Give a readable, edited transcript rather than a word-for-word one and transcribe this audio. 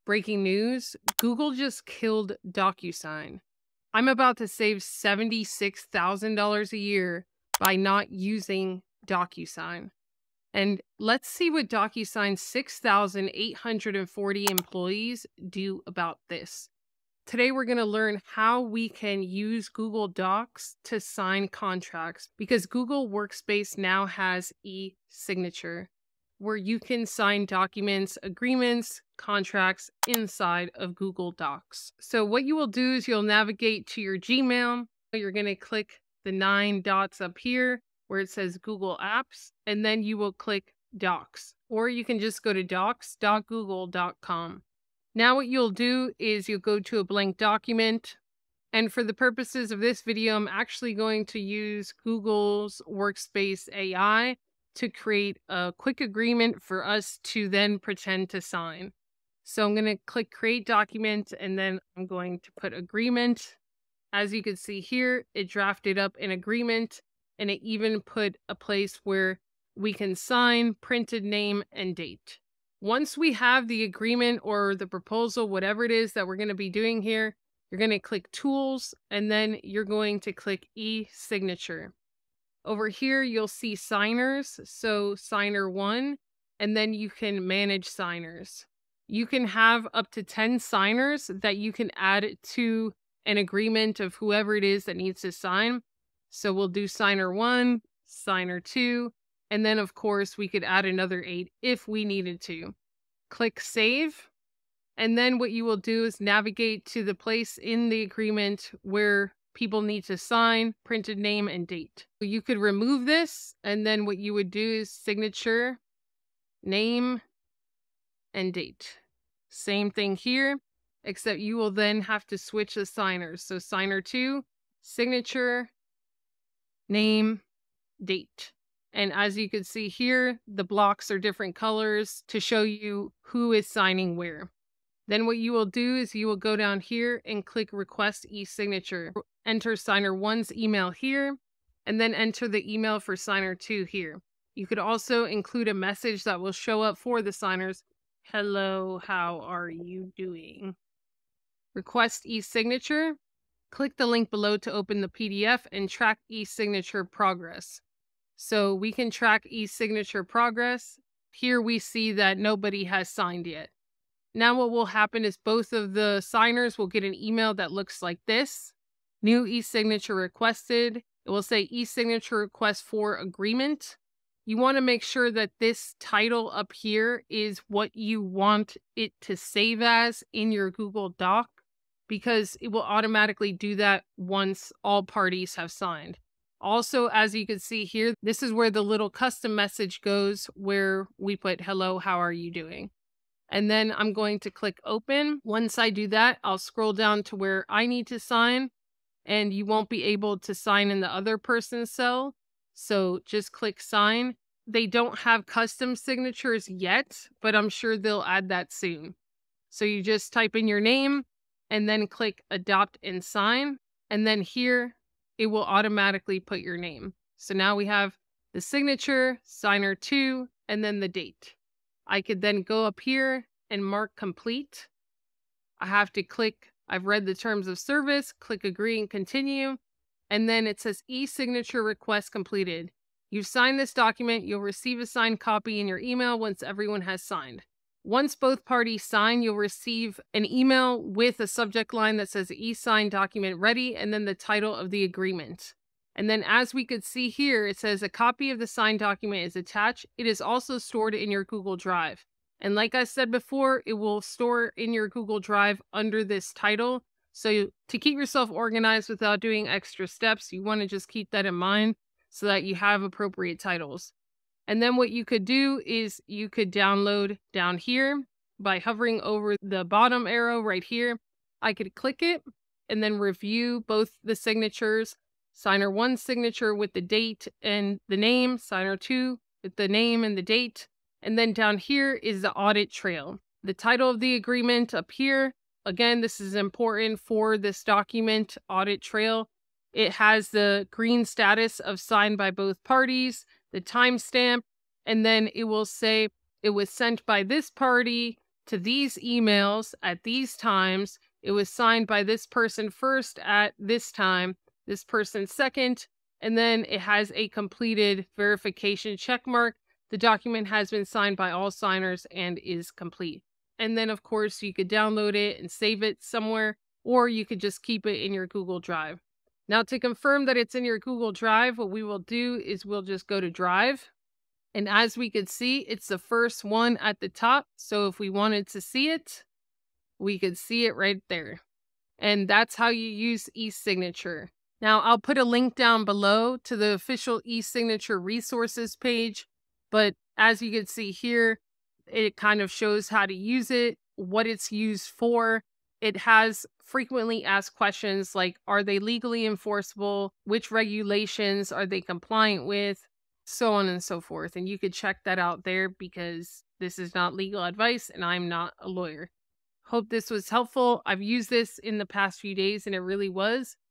Breaking news, Google just killed DocuSign. I'm about to save $76,000 a year by not using DocuSign. And let's see what DocuSign's 6,840 employees do about this. Today, we're going to learn how we can use Google Docs to sign contracts because Google Workspace now has ESignature, where you can sign documents, agreements, contracts inside of Google Docs. So what you will do is you'll navigate to your Gmail. You're going to click the 9 dots up here where it says Google Apps, and then you will click Docs, or you can just go to docs.google.com. Now what you'll do is you'll go to a blank document, and for the purposes of this video, I'm actually going to use Google's Workspace AI to create a quick agreement for us to then pretend to sign. So I'm going to click Create Document, and then I'm going to put Agreement. As you can see here, it drafted up an agreement, and it even put a place where we can sign, printed name, and date. Once we have the agreement or the proposal, whatever it is that we're going to be doing here, you're going to click Tools, and then you're going to click ESignature. Over here, you'll see signers, so signer 1, and then you can manage signers. You can have up to 10 signers that you can add to an agreement of whoever it is that needs to sign. So we'll do signer 1, signer 2, and then of course we could add another 8 if we needed to. Click Save, and then what you will do is navigate to the place in the agreement where people need to sign, printed name, and date. You could remove this, and then what you would do is signature, name, and date. Same thing here, except you will then have to switch the signers. So signer 2, signature, name, date. And as you can see here, the blocks are different colors to show you who is signing where. Then what you will do is you will go down here and click Request ESignature. Enter signer 1's email here, and then enter the email for signer 2 here. You could also include a message that will show up for the signers. Hello, how are you doing? Request ESignature. Click the link below to open the PDF and track ESignature progress. So we can track ESignature progress. Here we see that nobody has signed yet. Now what will happen is both of the signers will get an email that looks like this. New ESignature requested. It will say ESignature request for agreement. You want to make sure that this title up here is what you want it to save as in your Google Doc, because it will automatically do that once all parties have signed. Also, as you can see here, this is where the little custom message goes where we put, hello, how are you doing? And then I'm going to click open. Once I do that, I'll scroll down to where I need to sign, and you won't be able to sign in the other person's cell. So just click sign. They don't have custom signatures yet, but I'm sure they'll add that soon. So you just type in your name and then click adopt and sign. And then here, it will automatically put your name. So now we have the signature, signer 2, and then the date. I could then go up here and mark complete. I have to click, I've read the terms of service, click agree and continue. And then it says ESignature request completed. You've signed this document. You'll receive a signed copy in your email once everyone has signed. Once both parties sign, you'll receive an email with a subject line that says e-sign document ready, and then the title of the agreement. And then as we could see here, it says a copy of the signed document is attached. It is also stored in your Google Drive. And like I said before, it will store in your Google Drive under this title. So to keep yourself organized without doing extra steps, you want to just keep that in mind so that you have appropriate titles. And then what you could do is you could download down here by hovering over the bottom arrow right here. I could click it and then review both the signatures. Signer 1 signature with the date and the name, signer 2 with the name and the date. And then down here is the audit trail. The title of the agreement up here. Again, this is important for this document, audit trail. It has the green status of signed by both parties, the timestamp, and then it will say it was sent by this party to these emails at these times. It was signed by this person first at this time, this person second, and then it has a completed verification check mark. The document has been signed by all signers and is complete. And then, of course, you could download it and save it somewhere, or you could just keep it in your Google Drive. Now, to confirm that it's in your Google Drive, what we will do is we'll just go to Drive. And as we could see, it's the first one at the top. So if we wanted to see it, we could see it right there. And that's how you use ESignature. Now, I'll put a link down below to the official ESignature resources page. But as you can see here, it kind of shows how to use it, what it's used for. It has frequently asked questions like, are they legally enforceable? Which regulations are they compliant with? So on and so forth. And you could check that out there because this is not legal advice and I'm not a lawyer. Hope this was helpful. I've used this in the past few days and it really was.